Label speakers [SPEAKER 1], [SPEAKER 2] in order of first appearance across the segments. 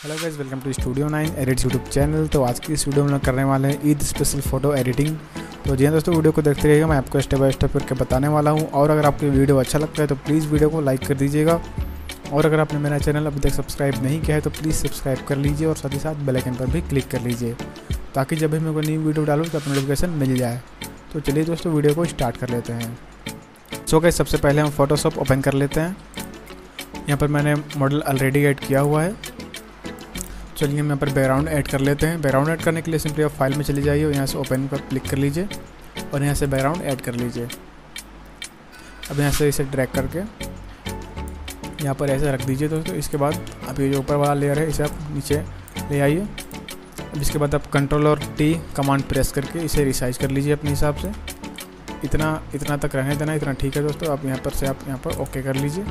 [SPEAKER 1] Hello guys, welcome to studio 9 edits YouTube channel. तो आज की इस वीडियो में हम लोग करने वाले हैं ईद स्पेशल फ़ोटो एडिटिंग। तो जी हाँ दोस्तों, वीडियो को देखते रहिएगा, मैं आपको स्टेप बाय स्टेप करके बताने वाला हूँ। और अगर आपको वीडियो अच्छा लगता है तो प्लीज़ वीडियो को लाइक कर दीजिएगा। और अगर आपने मेरा चैनल अभी तक सब्सक्राइब नहीं किया है तो प्लीज़ सब्सक्राइब कर लीजिए और साथ ही साथ बेल आइकन पर भी क्लिक कर लीजिए ताकि जब भी मैं कोई नई वीडियो डालूँ तो आपको नोटिफिकेशन मिल जाए। तो चलिए दोस्तों, वीडियो को स्टार्ट कर लेते हैं। सो गाइस, सबसे पहले हम फोटोशॉप ओपन कर लेते हैं। यहाँ पर मैंने मॉडल ऑलरेडी ऐड किया हुआ है। चलिए हम यहाँ पर बैकग्राउंड ऐड कर लेते हैं। बैकग्राउंड ऐड करने के लिए सिंपली आप फाइल में चले जाइए और यहाँ से ओपन पर क्लिक कर लीजिए और यहाँ से बैकग्राउंड ऐड कर लीजिए। अब यहाँ से इसे ड्रैग करके यहाँ पर ऐसे रख दीजिए दोस्तों। इसके बाद आप ये जो ऊपर वाला लेयर है इसे आप नीचे ले आइए। अब इसके बाद आप कंट्रोल और टी कमांड प्रेस करके इसे रिसाइज कर लीजिए अपने हिसाब से। इतना तक रहने देना, इतना ठीक है दोस्तों। आप यहाँ पर ओके कर लीजिए।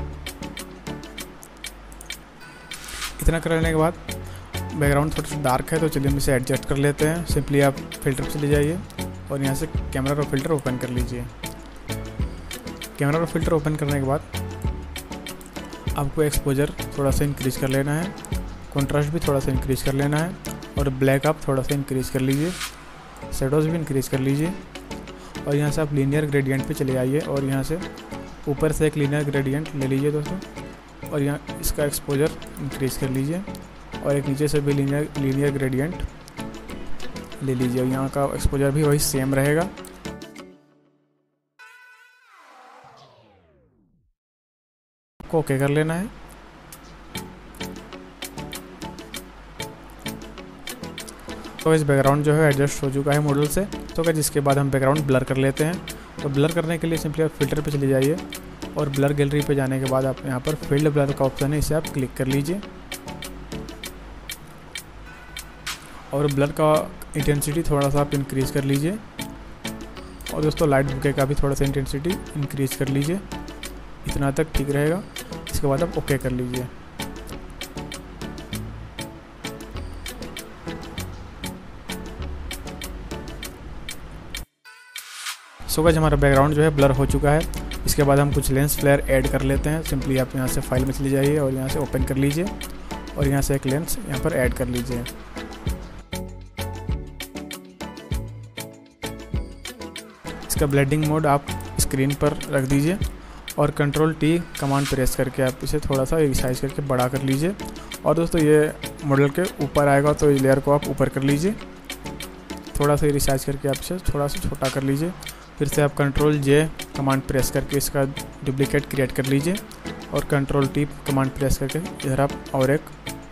[SPEAKER 1] इतना कर लेने के बाद बैकग्राउंड थोड़ा सा डार्क है तो चलिए हम इसे एडजस्ट कर लेते हैं। सिंपली आप फिल्टर पर चले जाइए और यहाँ से कैमरा और फिल्टर ओपन कर लीजिए। कैमरा और फिल्टर ओपन करने के बाद आपको एक्सपोजर थोड़ा सा इंक्रीज़ कर लेना है, कंट्रास्ट भी थोड़ा सा इंक्रीज़ कर लेना है और ब्लैक आप थोड़ा सा इंक्रीज़ कर लीजिए, शेडोज़ भी इंक्रीज़ कर लीजिए। और यहाँ से आप लीनियर ग्रेडियंट पे चले आइए और यहाँ से ऊपर से एक लीनियर ग्रेडियंट ले लीजिए दोस्तों और यहाँ इसका एक्सपोजर इंक्रीज़ कर लीजिए और एक नीचे से भी लीनियर ग्रेडियंट ले लीजिए और यहाँ का एक्सपोजर भी वही सेम रहेगा। को ओके कर लेना है। तो इस बैकग्राउंड जो है एडजस्ट हो चुका है मॉडल से। तो क्या जिसके बाद हम बैकग्राउंड ब्लर कर लेते हैं। तो ब्लर करने के लिए सिंपली आप फिल्टर पे चले जाइए और ब्लर गैलरी पे जाने के बाद आप यहाँ पर फील्ड ब्लर का ऑप्शन है, इसे आप क्लिक कर लीजिए और ब्लर का इंटेंसिटी थोड़ा सा आप इंक्रीज़ कर लीजिए और दोस्तों लाइट बुके का भी थोड़ा सा इंटेंसिटी इंक्रीज़ कर लीजिए। इतना तक ठीक रहेगा। इसके बाद आप ओके कर लीजिए। सो गाइस, हमारा बैकग्राउंड जो है ब्लर हो चुका है। इसके बाद हम कुछ लेंस फ्लेयर ऐड कर लेते हैं। सिंपली आप यहाँ से फाइल में चले जाइए और यहाँ से ओपन कर लीजिए और यहाँ से एक लेंस यहाँ पर ऐड कर लीजिए। इसका ब्लेंडिंग मोड आप स्क्रीन पर रख दीजिए और कंट्रोल टी कमांड प्रेस करके आप इसे थोड़ा सा रिसाइज करके बड़ा कर लीजिए। और दोस्तों ये मॉडल के ऊपर आएगा तो इस लेयर को आप ऊपर कर लीजिए। थोड़ा सा रिसाइज करके आप इसे थोड़ा सा छोटा कर लीजिए। फिर से आप कंट्रोल जे कमांड प्रेस करके इसका डुप्लीकेट क्रिएट कर लीजिए और कंट्रोल टी कमांड प्रेस करके इधर आप और एक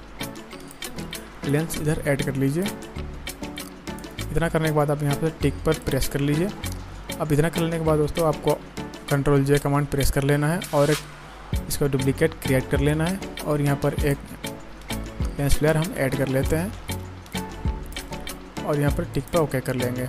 [SPEAKER 1] लेंस इधर ऐड कर लीजिए। इतना करने के बाद आप यहाँ पर टिक पर प्रेस कर लीजिए। अब इतना करने के बाद दोस्तों आपको कंट्रोल जे कमांड प्रेस कर लेना है और एक इसका डुप्लीकेट क्रिएट कर लेना है और यहाँ पर एक लेंस फ्लेयर हम ऐड कर लेते हैं और यहाँ पर टिक पर ओके कर लेंगे।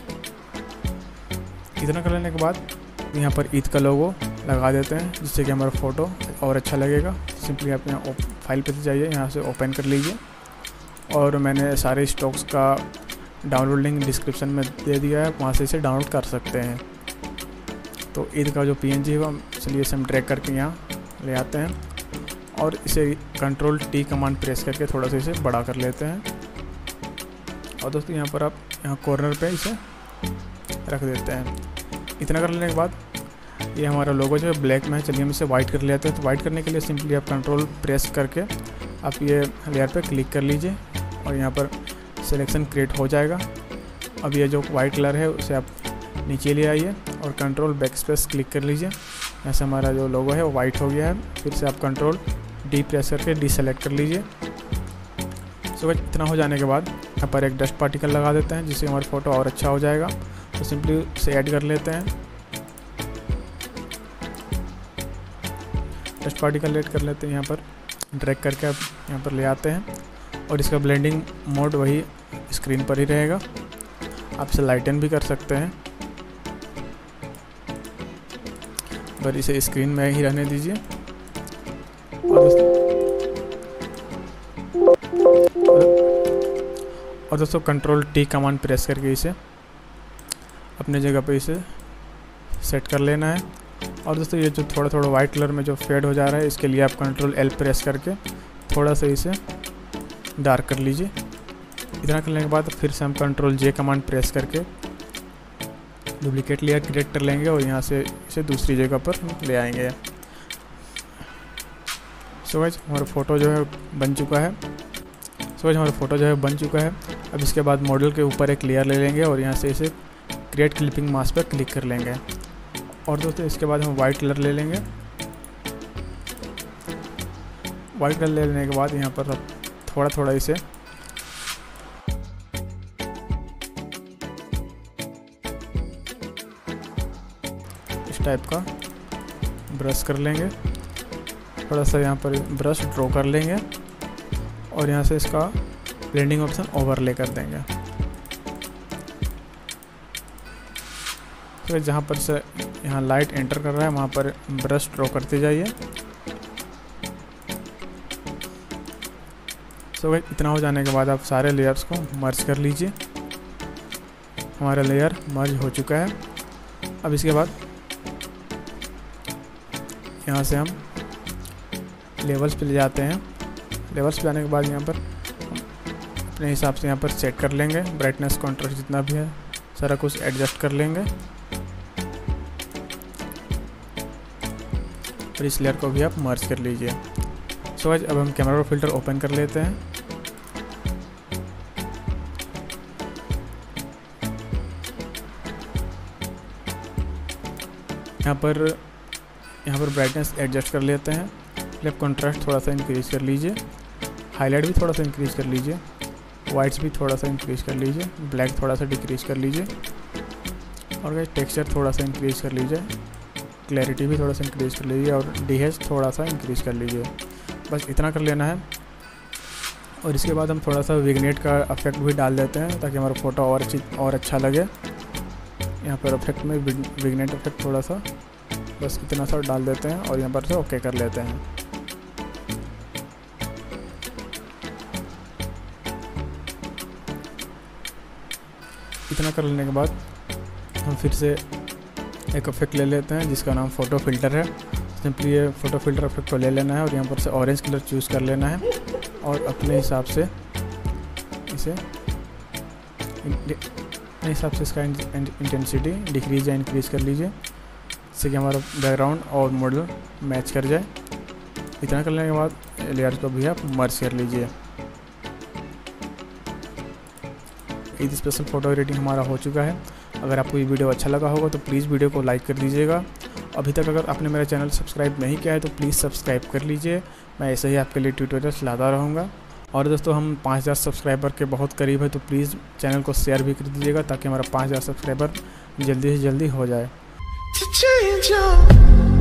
[SPEAKER 1] इतना कर लेने के बाद यहाँ पर ईद का लोगो लगा देते हैं जिससे कि हमारा फ़ोटो और अच्छा लगेगा। सिंपली आप यहाँ फाइल पे जाइए, यहाँ से ओपन कर लीजिए और मैंने सारे स्टॉक्स का डाउनलोड लिंक डिस्क्रिप्शन में दे दिया है, वहाँ से इसे डाउनलोड कर सकते हैं। तो ईद का जो PNG है चलिए इसे हम ड्रैग करके यहाँ ले आते हैं और इसे कंट्रोल टी कमांड प्रेस करके थोड़ा सा इसे बड़ा कर लेते हैं। और दोस्तों यहाँ पर आप यहाँ कॉर्नर पे इसे रख देते हैं। इतना कर लेने के बाद ये हमारा लोगो जो है ब्लैक में है। चलिए हम इसे वाइट कर लेते हैं। तो वाइट करने के लिए सिंपली आप कंट्रोल प्रेस करके आप ये लेयर पे क्लिक कर लीजिए और यहाँ पर सिलेक्शन क्रिएट हो जाएगा। अब ये जो वाइट कलर है उसे आप नीचे ले आइए और कंट्रोल बैक स्पेस क्लिक कर लीजिए। यहाँ से हमारा जो लोगो है वो वाइट हो गया है। फिर से आप कंट्रोल डी प्रेस करके डी सेलेक्ट कर लीजिए। सो इतना हो जाने के बाद यहाँ पर एक डस्ट पार्टिकल लगा देते हैं जिससे हमारा फ़ोटो और अच्छा हो जाएगा। तो सिंपली उसे ऐड कर लेते हैं। डस्ट पार्टिकल ऐड कर लेते हैं, यहाँ पर ड्रैग करके आप यहाँ पर ले आते हैं और इसका ब्लेंडिंग मोड वही स्क्रीन पर ही रहेगा। आप इसे लाइटन भी कर सकते हैं पर इसे स्क्रीन में ही रहने दीजिए। और दोस्तों कंट्रोल टी कमांड प्रेस करके इसे अपने जगह पे इसे सेट कर लेना है। और दोस्तों ये जो थोड़ा वाइट कलर में जो फेड हो जा रहा है इसके लिए आप कंट्रोल एल प्रेस करके थोड़ा सा इसे डार्क कर लीजिए। इतना करने के बाद फिर से हम कंट्रोल जे कमांड प्रेस करके डुप्लीकेट लेयर क्रिएट कर लेंगे और यहाँ से इसे दूसरी जगह पर ले आएंगे। सो गाइस हमारा फ़ोटो जो है बन चुका है। अब इसके बाद मॉडल के ऊपर एक लेयर ले लेंगे और यहाँ से इसे क्रिएट क्लिपिंग मास्क पर क्लिक कर लेंगे। और दोस्तों इसके बाद हम वाइट कलर ले लेंगे। वाइट कलर ले लेने के बाद यहाँ पर थोड़ा थोड़ा इसे इस टाइप का ब्रश कर लेंगे। थोड़ा सा यहाँ पर ब्रश ड्रॉ कर लेंगे और यहाँ से इसका ब्लेंडिंग ऑप्शन ओवरले कर देंगे। तो जहाँ पर से यहाँ लाइट एंटर कर रहा है वहाँ पर ब्रश ड्रॉ करते जाइए। तो इतना हो जाने के बाद आप सारे लेयर्स को मर्ज कर लीजिए। हमारा लेयर मर्ज हो चुका है। अब इसके बाद यहाँ से हम लेवल्स पे ले जाते हैं। लेवल्स पे जाने के बाद यहाँ पर अपने हिसाब से यहाँ पर सेट कर लेंगे। ब्राइटनेस कॉन्ट्रास्ट जितना भी है सारा कुछ एडजस्ट कर लेंगे और इस लेयर को भी आप मर्ज कर लीजिए। सो गाइस अब हम कैमरा रो फिल्टर ओपन कर लेते हैं। यहाँ पर ब्राइटनेस एडजस्ट कर लेते हैं। लेफ्ट कॉन्ट्रास्ट थोड़ा सा इंक्रीज कर लीजिए। हाईलाइट भी थोड़ा सा इंक्रीज कर लीजिए। वाइट्स भी थोड़ा सा इंक्रीज कर लीजिए। ब्लैक थोड़ा सा डिक्रीज कर लीजिए। और गाइस टेक्सचर थोड़ा सा इंक्रीज कर लीजिए। क्लैरिटी भी थोड़ा सा इंक्रीज कर लीजिए और डीएच थोड़ा सा इंक्रीज कर लीजिए। बस इतना कर लेना है। और इसके बाद हम थोड़ा सा विग्नेट का इफेक्ट भी डाल देते हैं ताकि हमारा फ़ोटो और अच्छा लगे। यहाँ पर इफेक्ट में विग्नेट इफेक्ट थोड़ा सा बस इतना सा डाल देते हैं और यहाँ पर से ओके कर लेते हैं। इतना कर लेने के बाद हम फिर से एक इफेक्ट ले लेते हैं जिसका नाम फ़ोटो फ़िल्टर है। सिंपली ये फ़ोटो फ़िल्टर इफेक्ट को ले लेना है और यहाँ पर से ऑरेंज कलर चूज़ कर लेना है और अपने हिसाब से इसका इंटेंसिटी डिक्रीज या इंक्रीज़ कर लीजिए जिससे कि हमारा बैकग्राउंड और मॉडल मैच कर जाए। इतना करने के बाद लेयर को भी आप मर्ज कर लीजिए। ईद स्पेशल फ़ोटो एडिटिंग हमारा हो चुका है। अगर आपको ये वीडियो अच्छा लगा होगा तो प्लीज़ वीडियो को लाइक कर दीजिएगा। अभी तक अगर आपने मेरा चैनल सब्सक्राइब नहीं किया है तो प्लीज़ सब्सक्राइब कर लीजिए। मैं ऐसे ही आपके लिए ट्यूटोरियल्स लाता रहूँगा। और दोस्तों हम 5000 सब्सक्राइबर के बहुत करीब है तो प्लीज़ चैनल को शेयर भी कर दीजिएगा ताकि हमारा 5000 सब्सक्राइबर जल्दी से जल्दी हो जाए।